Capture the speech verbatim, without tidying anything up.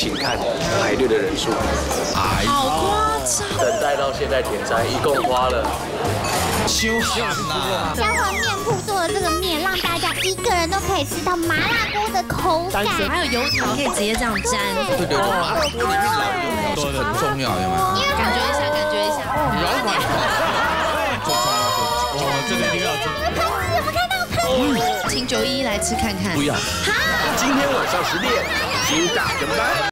请看排队的人数。 哎， 好夸张！ 等待到现在点餐，一共花了。 休想啦！ 香河面铺做的这个面，让大家一个人都可以吃到麻辣锅的口感， 还有油条可以直接这样沾。 对对对，麻辣锅里面捞油条是很重要，有没有？ 感觉一下，感觉一下。 摇摆。最重要就是， 哦，这个一定要吃。 有没有看到喷？ 请九一来吃看看。 不要。 今天晚上十点，请打跟班。